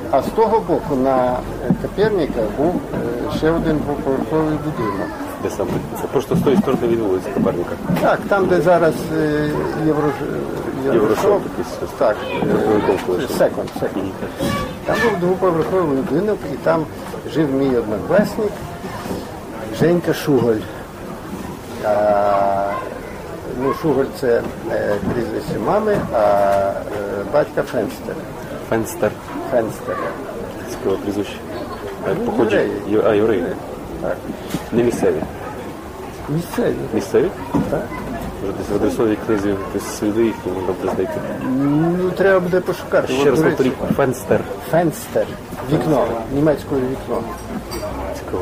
А з того боку на Коперніка був ще один двоповерховий будинок. Де саме? Це просто з тої сторони від вулиці Коперника. Так, там, де зараз Єврошоп. Так, секонд. Там був двоповерховий будинок, і там жив мій однокласник Женька Шуголь. Шуголь – це прізвище мами, а батька Фенстер. Фенстер. Цікаве прізвище. Євреї. Так. Не місцеві. Місцеві? Так. Може, десь в адресовій книзі сліди їхні можна буде знайти. Треба буде пошукати. Ще раз повторіть. Фенстер. Фенстер. Вікно. Німецькою вікно. Цікаво.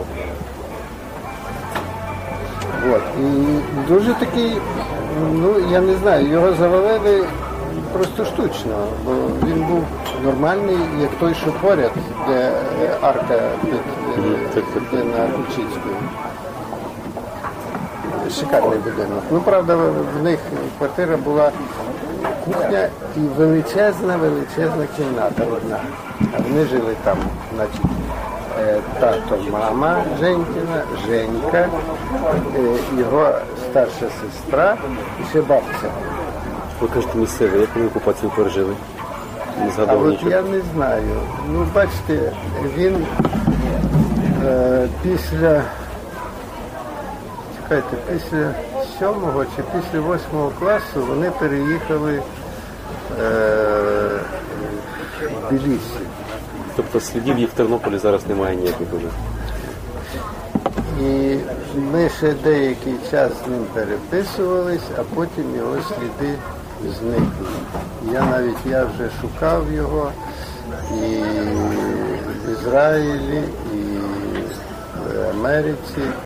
От. І дуже такий, я не знаю, його завалили просто штучно, бо він був нормальний, як той, що поряд, де арка під на Кульчицькою. Шикарний будинок. Правда, в них квартира була кухня і величезна кімната одна. А вони жили там, значить, тато, мама Женькіна, Женька, його старша сестра і ще бабця. Ви кажете місцеві, як вони окупацію пережили? Не згадав нічого. Я не знаю. Бачите, він після 7-го чи після 8-го класу вони переїхали в Тбілісі. Тобто слідів їх в Тернополі зараз немає ніяких уже? І ми ще деякий час з ним переписувались, а потім його сліди зникли. Я вже шукав його і в Ізраїлі, і в Америці.